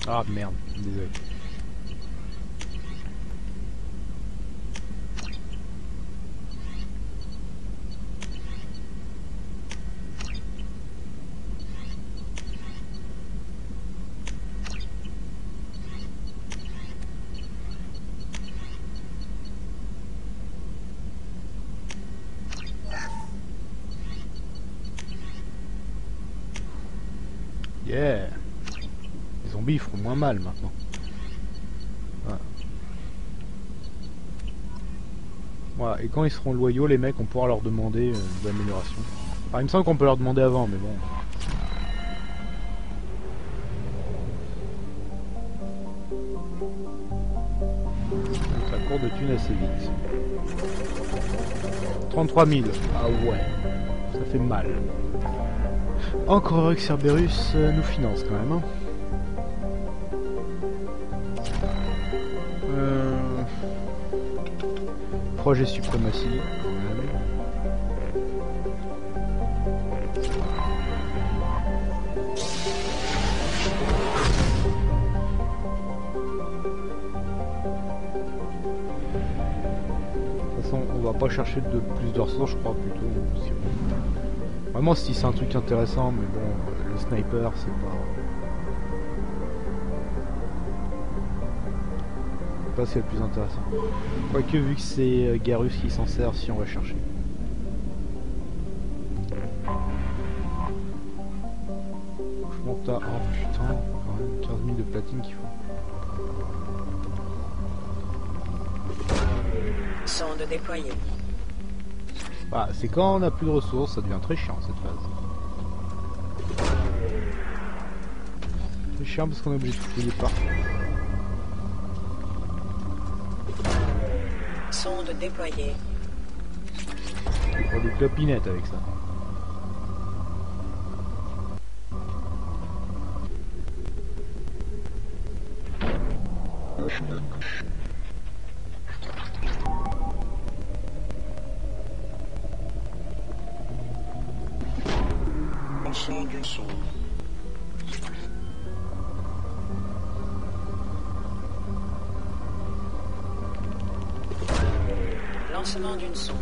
Ah merde, désolé. Yeah. Les zombies ils feront moins mal maintenant. Voilà. Voilà. Et quand ils seront loyaux, les mecs, on pourra leur demander des améliorations. Enfin, il me semble qu'on peut leur demander avant, mais bon. Ça court de thunes assez vite. 33 000. Ah ouais. Ça fait mal. Encore heureux que Cerberus nous finance quand même. Hein. Projet suprématie. De toute façon, on va pas chercher de plus de ressources, je crois plutôt. Vraiment, si c'est un truc intéressant, mais bon, le sniper, c'est pas ce qui est le plus intéressant. Quoique, vu que c'est Garrus qui s'en sert, si on va chercher. Franchement, t'as... Oh putain, quand même 15 000 de platine qu'il faut. Sonde déployée. Bah, c'est quand on a plus de ressources, ça devient très chiant cette phase. C'est chiant parce qu'on est obligé de fouiller partout. Sonde déployée. On prend des clopinettes avec ça. Lancement d'une sonde. Lancement d'une sonde.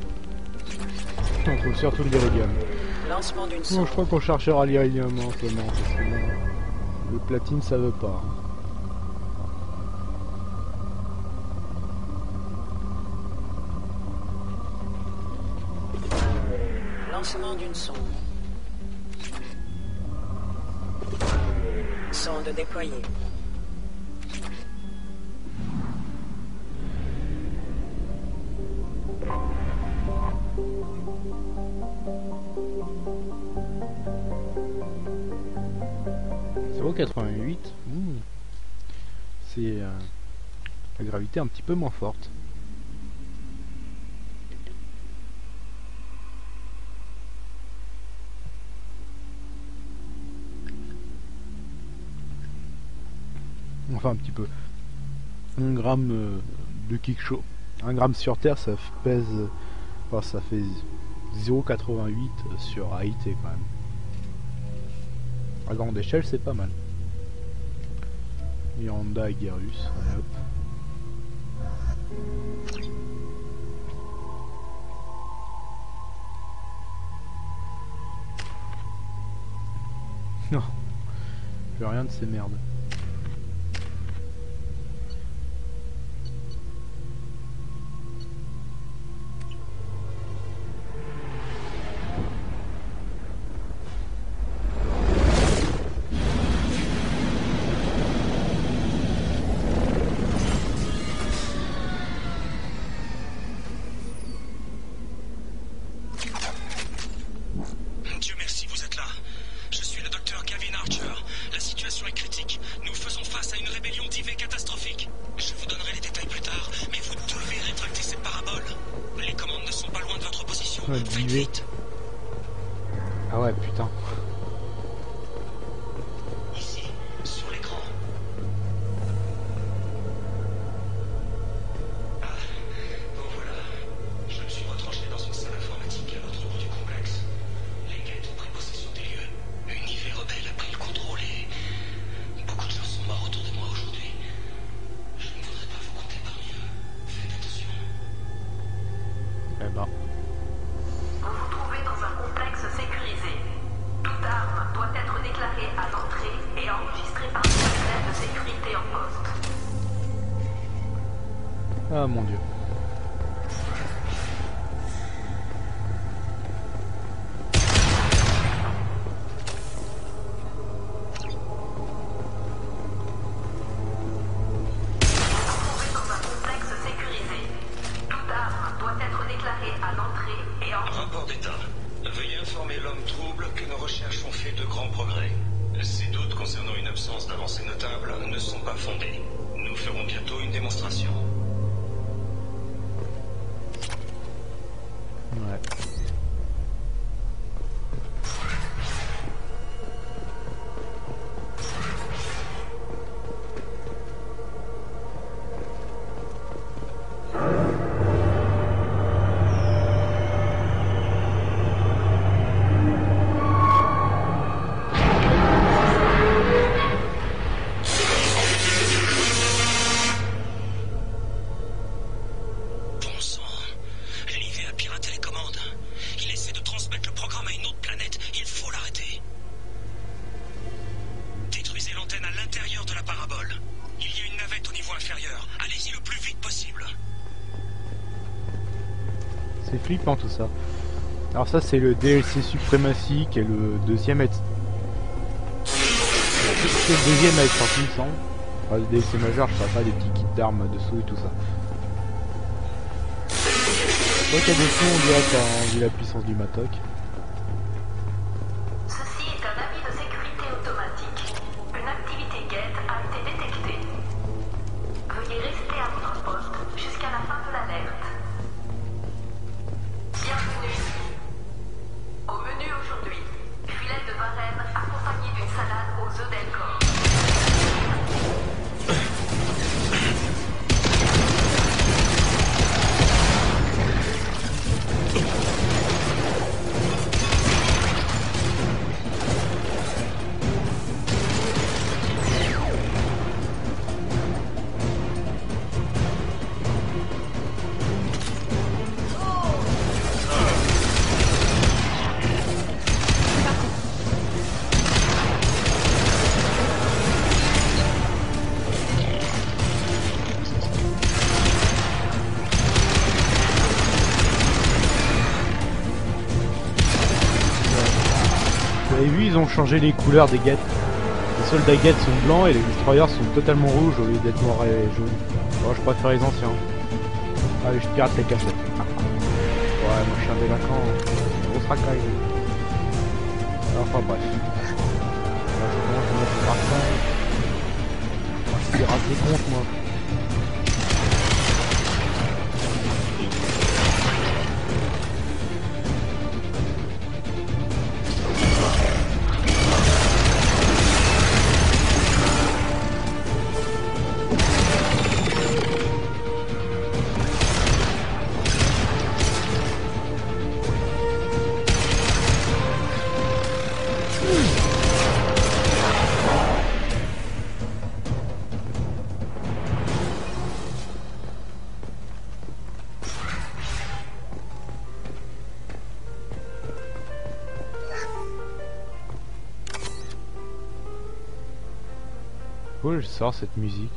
On trouve surtout le l'iridium. Lancement d'une Non, sonde. je crois qu'on cherchera l'iridium en ce moment, parce que bon, le platine ça veut pas. Lancement d'une sonde. Sonde déployée. C'est 88. C'est la gravité un petit peu moins forte. Enfin un petit peu. 1 gramme de kick show. 1 gramme sur Terre ça pèse. Enfin, ça fait 0,88 sur AIT quand même. À grande échelle c'est pas mal. Miranda et Garrus, allez hop. Non, je veux rien de ces merdes. Dieu merci, vous êtes là. Je suis le docteur Kevin Archer. La situation est critique. Ah mon dieu. Rapport d'état. Veuillez informer l'homme trouble que nos recherches ont fait de grands progrès. Ces doutes concernant une absence d'avancée notable ne sont pas fondés. Nous ferons bientôt une démonstration. Ouais. Bon sang. L'IV a piraté les commandes. Il essaie de transmettre le programme à une autre planète. Il faut l'arrêter. Détruisez l'antenne à l'intérieur de la parabole. Il y a une navette au niveau inférieur. Allez-y le plus vite possible. C'est flippant tout ça. Alors ça c'est le DLC Suprématie qui est le deuxième à être... C'est le deuxième à être sorti il me semble. Enfin, le DLC majeur, je sais pas, des petits kits d'armes dessous et tout ça. Donc il y a des sons, on dirait quand vu la puissance du matok. Ceci est un avis de sécurité automatique. Une activité guette a été détectée. Veuillez rester à votre poste jusqu'à la fin de l'alerte. Bienvenue. Au menu aujourd'hui, filet de Varenne accompagné d'une salade aux œufs d'Elcor. Vous avez vu, ils ont changé les couleurs des guettes. Les soldats guettes sont blancs et les destroyers sont totalement rouges au lieu d'être noirs et jaunes. Bon, je préfère les anciens. Allez, je pirate les cassettes. Ouais, moi je suis un délinquant. Grosse racaille. Enfin bref. Là, je commence à mettre le racaille. Je pirate les comptes, moi. Pourquoi je sors cette musique?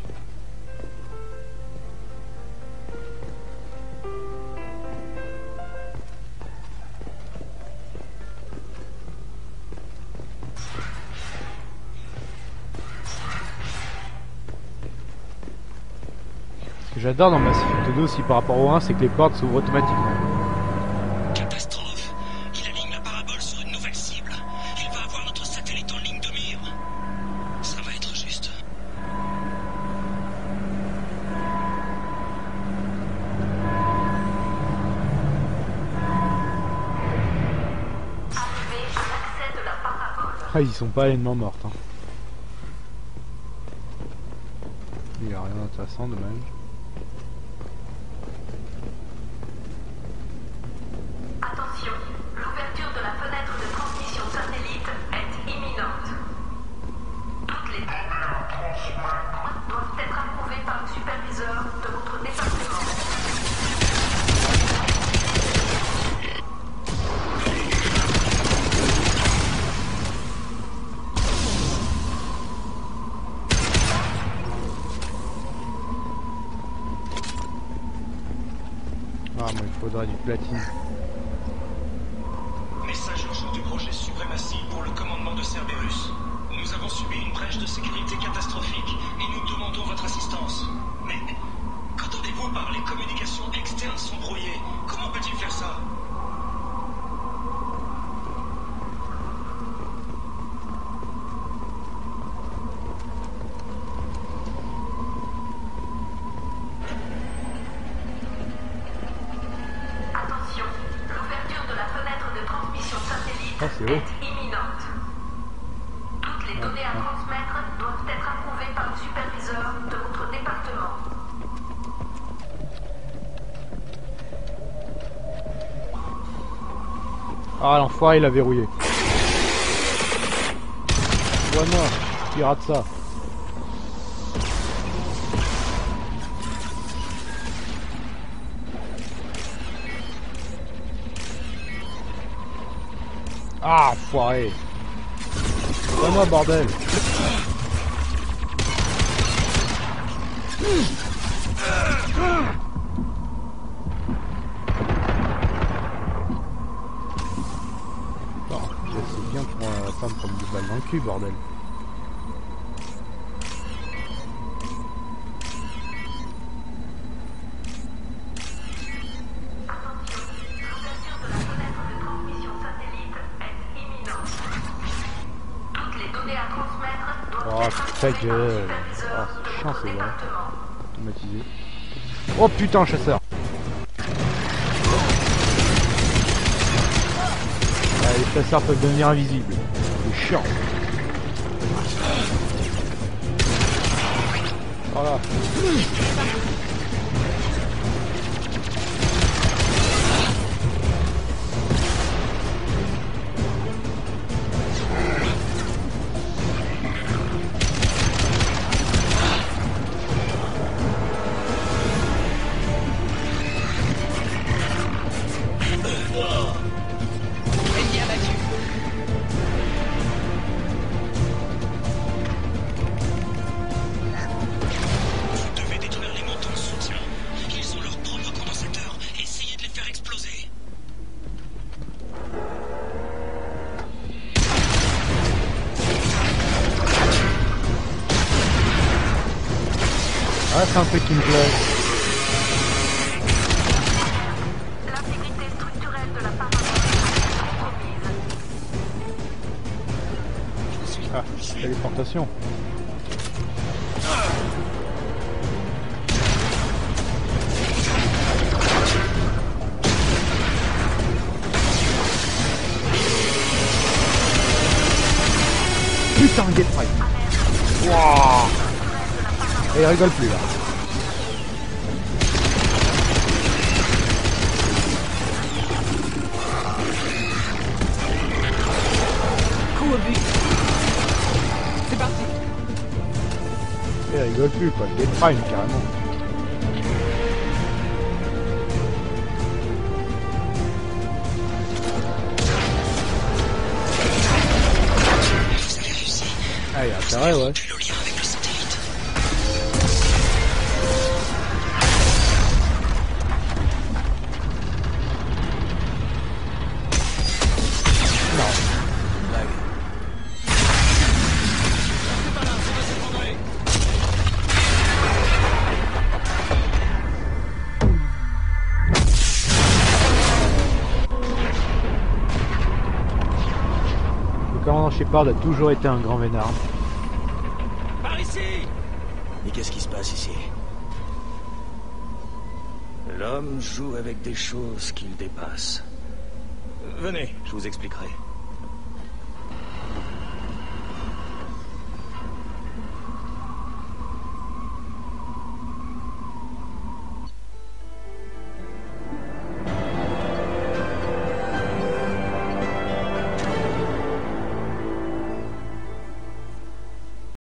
Ce que j'adore dans Mass Effect 2 aussi par rapport au 1, c'est que les portes s'ouvrent automatiquement. Catastrophe. Il aligne la parabole sur une nouvelle cible. Il va avoir notre satellite en ligne de mire. Ça va être juste. Arrivé à l'accès de la parabole. Ah, ils sont pas pleinement mortes. Hein. Il n'y a rien d'intéressant, dommage. Attention, l'ouverture de la fenêtre de transmission satellite est imminente. Toutes les doivent être approuvées par le superviseur de votre département. Ah, mais il faudra du platine. Message urgent du projet Suprématie pour le commandement de Cerberus. Nous avons subi une brèche de sécurité catastrophique et nous demandons votre assistance. Mais qu'entendez-vous par les communications externes sont brouillées? Comment peut-il faire ça? Attention, l'ouverture de la fenêtre de transmission satellite Ah, c'est haut. est imminente. Toutes les données à transmettre doivent être approuvées par le superviseur de votre département. Ah, l'enfoiré, il a verrouillé. Vois-moi, qui rate ça. Ah, foiré. Vois-moi, bordel. C'est bien pour la femme prendre des balles dans le cul, bordel. Attention, l'ouverture de la fenêtre de transmission satellite est imminente. Toutes les données à transmettre doivent Oh, être ta approuvées par le gueule. superviseur Oh, c'est de chiant, votre c'est vrai. département. Automatisé. Oh putain, chasseur. Ah, les chasseurs peuvent devenir invisibles. C'est chiant. Voilà. Vous devez détruire les montants de soutien. Ils ont leurs propres condensateurs. Essayez de les faire exploser. Ah, c'est un truc qui me plaît. L'intégrité structurelle de la paroi est compromise. Ah, téléportation. Putain, get right. Wouah. Et il rigole plus là. Coup au but. C'est parti. Et il rigole plus quoi, get prime carrément. Vous avez réussi. Ah, il y a intérêt, ouais. Le lien avec le satellite. Le commandant Shepard a toujours été un grand vénard. Par ici. Mais qu'est-ce qui se passe ici? L'homme joue avec des choses qu'il dépasse. Venez, je vous expliquerai.